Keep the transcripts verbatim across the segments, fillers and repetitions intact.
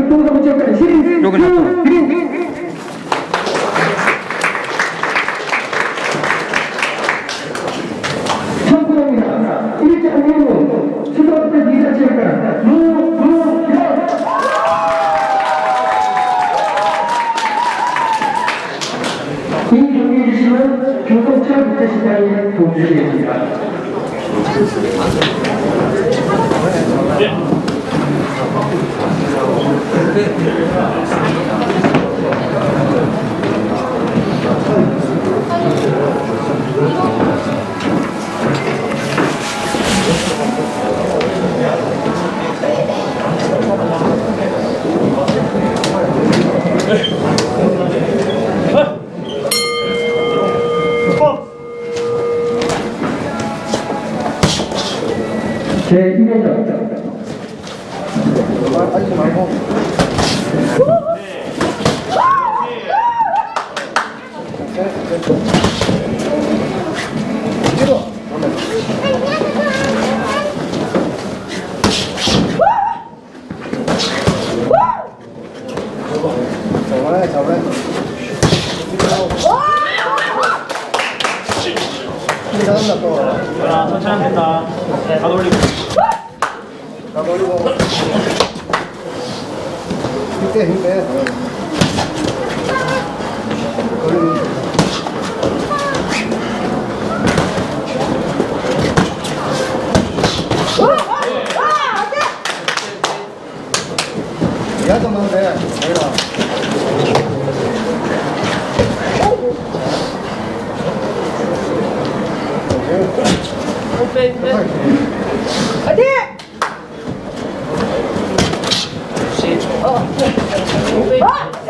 제일 회 하지 말고. 잡아라, 잡아라. 잘한다 또. 야, 천천히 하면 된다. 다 돌리고. 다 돌리고. 힘빼, 힘빼. 돌리고. 야도 넣으면 돼. 아이라. 빼, 빼. 어디? 어. 빼.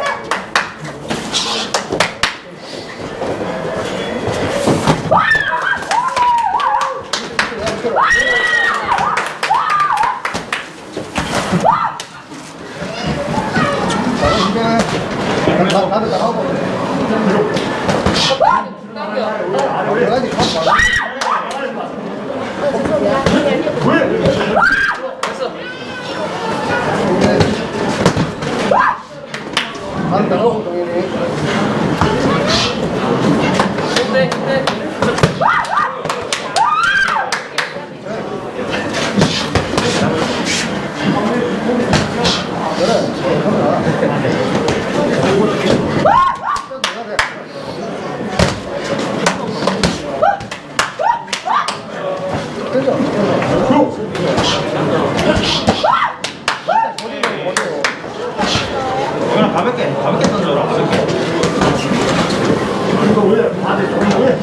나도 다 하고. 여러 가지 가. 안 나가고 동현이. 네, 네. 그냥 가볍게, 가볍게 던져라, 가볍게. 이거 왜? 아, 네, 저기 왜?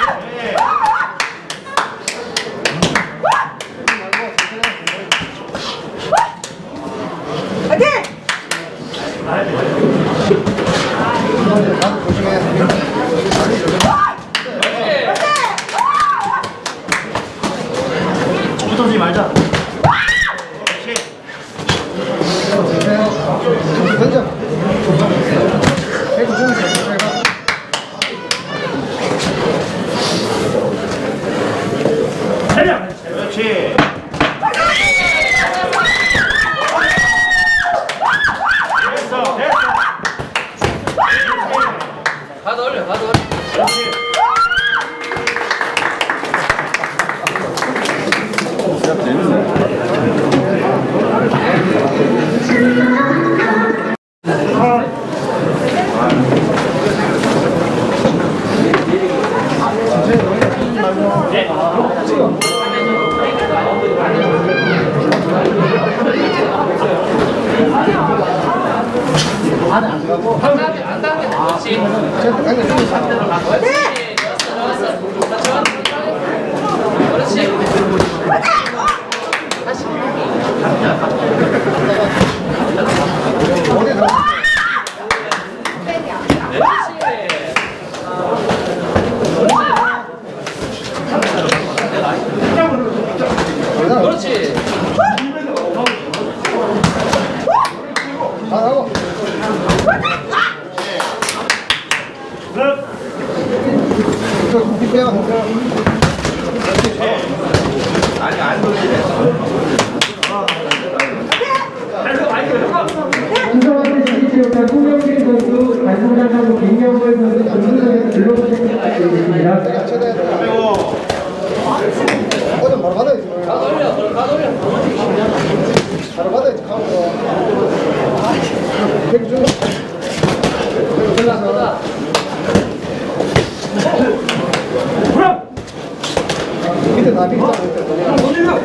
던지지 말자. 던져. 해고 좀 해봐. 달려. 그렇지. 됐어, 됐어. 가드 올려, 가드 올려. 그렇지. 안 들어가고. 안 당겨, 안 당겨. 그렇지. 저 당겨 좀 상대로 가. 그렇지. 좋았어, 좋았어. 그렇지. 다시. 어디 가? 그렇지. 가라고. 저 고기 빼야 돼. 아니, 안 돌리네. 어디? 나 빙자 못해.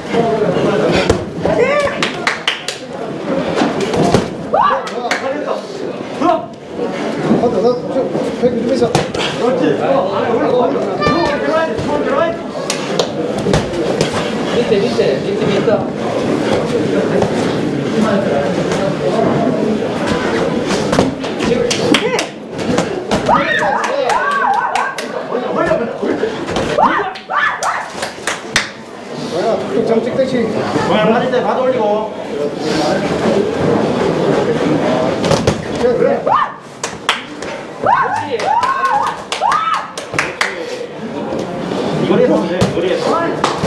어때? 너 백 좀 있어. 그렇지. 들어와야 돼. 들어와야 돼. 밑에 밑에 밑에 밑에 뭐야? 툭툭 정직 대시. 뭐야, 맞을 때 가도 올리고. 그래 그래. 그렇지 이거리에서 하면 돼. 이거리에서.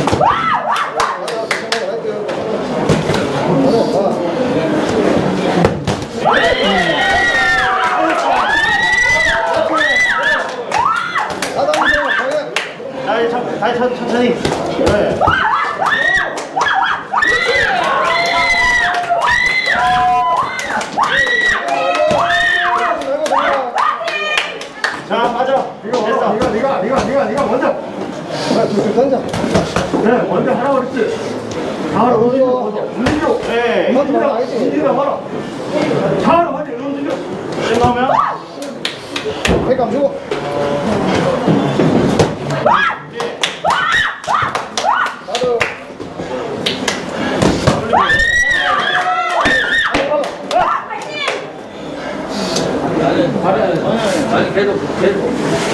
다시 천- 다시 천- 천천히. 그래. 자, 맞아. 이거 됐어. 이거 네가 네가 네가 네가 먼저. 자, 툭툭 던져. 그래, 먼저 하라고 그랬지. 바로 올려. 움직여. 그래. 엄마한테 말하면 알지? 움직여 봐라. 자로 하지. 움직여. 끝나면 백감 주고. 바로. 아니 계속 계속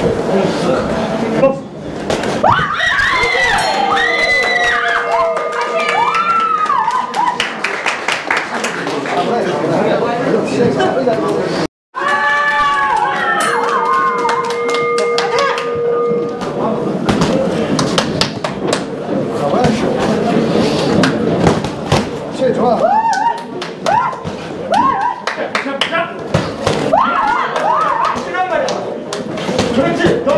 실 좋아. 그렇지. 더.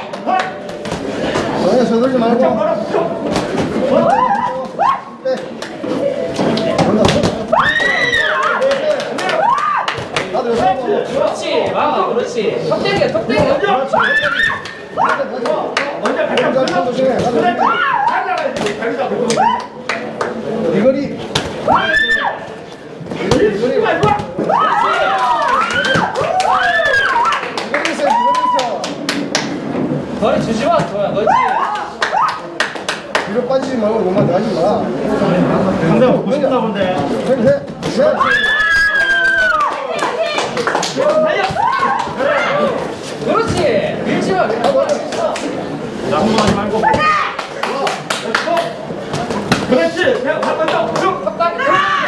너네 서둘지 말고. 빼. 나도 여기 하고. 그렇지 아 그렇지 턱 땡겨 턱 땡겨 먼저 가자. 먼저 좀 조심해. 나도 그래. 여기. 가자가야지. 가자. 이거리. 이거리 이거리. 이거 이거. 이거리 있어 이거리 있어. 거리 주지 마 좋아 그렇지 뒤로 빠지지 말고 몸만 대하지 마. 상대가 보고 싶나 본데. 셋, 셋, 셋. 그렇지 밀지 마 자, 흥분하지 말고. 그렇지. 그냥 한 번 더. 쭉. 턱 당겨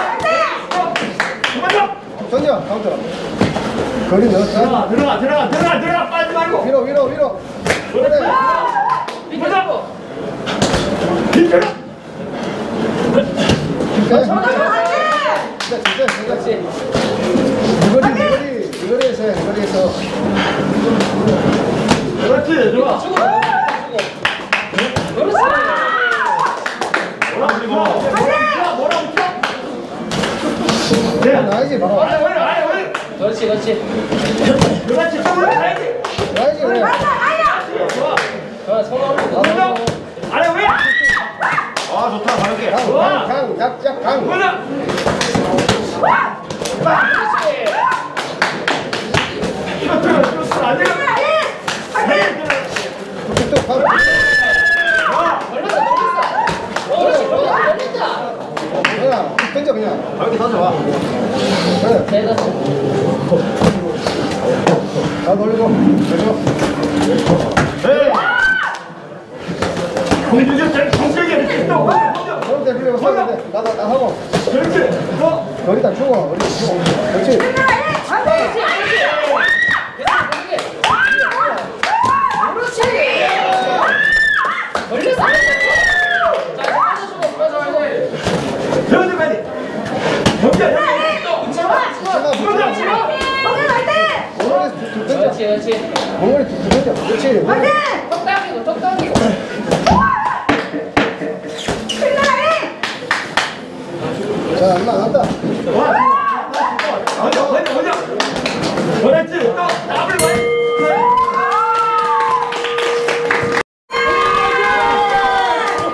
한번 더. 던져, 카운터. 거리 넣었다. 들어가, 들어가, 들어가, 들어가, 들어가. 빠지지 말고. 위로, 위로, 위로. 그래. 밑에 잡고 밑으로. 그래. 진짜, 진짜, 진짜. 그렇지 이거리, 이거리, 이거리에서 해, 이거리에서. 그렇지. 좋아. 주고 그렇지 뭐라 그리고. 뭐라 붙여. 네. 나야지, 바로. 아니, 왜, 아니, 왜. 그렇지 그렇지 그렇지. 좀 올라가야지. 나야지, 그래. 좋아. 좋아 손 올리고 올려. 아니, 왜. 아, 좋다. 가볍게. 강, 좋아. 강, 강, 약, 강. 올려. 이거 들어, 들어, 안 돼. 툭툭, 강. 걸렸어 걸렸어 그렇지 걸렸다 그냥, 툭 던져, 그냥. 가볍게 던져봐. 그래. 내가 다 돌리고. 그래서. 네. 공주적 정적이 이렇게 또. 서로 대 빌리고 서로 대. 나도, 나 하고. 그렇지. 너. 거기다 주고, 우리 주고. 그렇지. 그렇지 걸렸어 자 빠져주고 빠져야지 저기 가야 돼. 여기야, 여기. 하나 붙여. 몽골이 툭툭 던져. 그렇지 그렇지 몽골이 툭툭 던져. 그렇지. 턱 당기고 턱 당기고 자, 얼마 안 남다. 와. 먼저, 먼저, 먼저. 그렇지. 또 더블 원.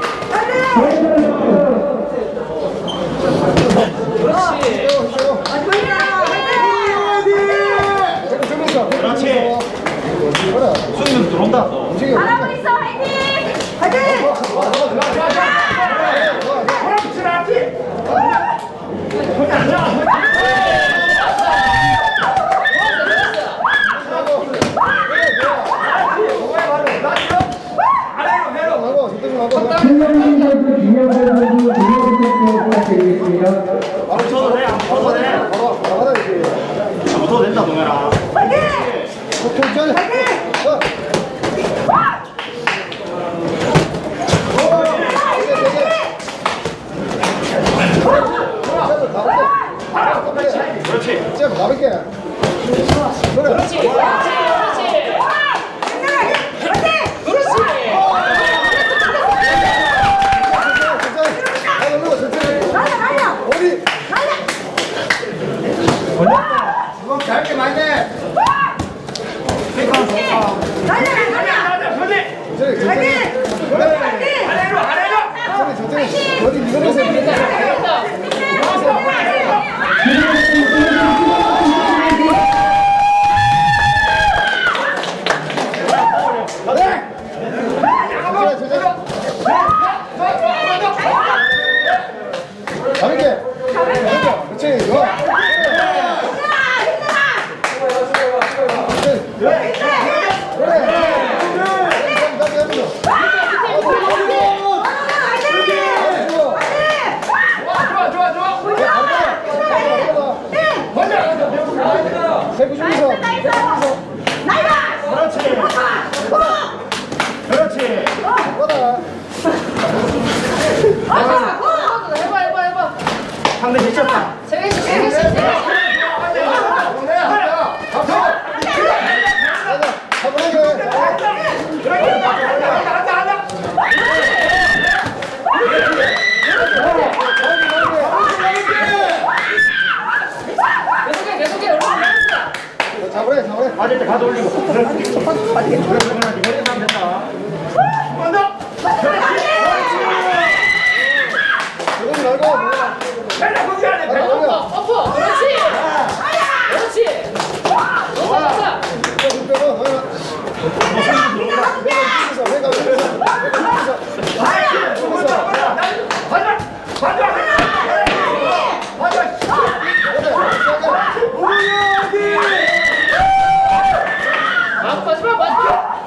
그래. 수비면 들어온다. 움직여. 잘하고 있어, 화이팅! 화이팅! 하고, 저쪽 하고. 김영진 선수, 김영진 선수, 김영진 선수 부탁드리겠습니다. 안 붙어도 돼. 안 붙어도 돼. 안 바로, 나가다, 이제. 붙어도 된다, 동현아. 톡톡 잘. 어. 그렇지. 쌤, 가볍게. 그래. 그렇지. 그렇지. 그렇지. 그렇지. 짧게 많이 내. 어디 이거에서 가볍게. 그렇지. 좋아. 그렇지. 해봐 해봐 해봐. 상대 지쳤다. 세 개씩 세 개씩 세 개씩. 계속해 계속해 올라가. 잡으래, 잡으래. 맞을 때 가져 올리고. 그래, 그래, 동현아, 네 머리에 하면 된다. 먼저. 그러지 말고. 엎어 엎어. 그렇지. 그렇지. 좋다 좋다. 마지막 마지막.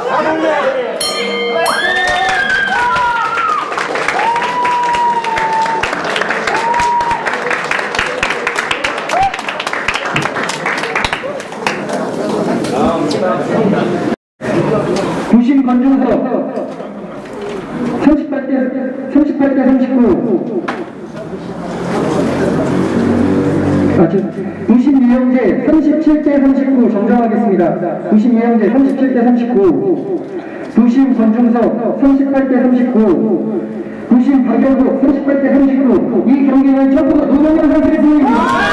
구심 권중석 삼십팔 대 삼십팔 대 삼십구. 아, 구심 유영재 삼십칠 대 삼십구 정정하겠습니다. 구심 유영재 삼십칠 대 삼십구. 구심 권중석 삼십팔 대 삼십구. 구심 박영국 삼십팔 대 삼십구. 이 경기는 전부 노동현 선수의 승리입니다.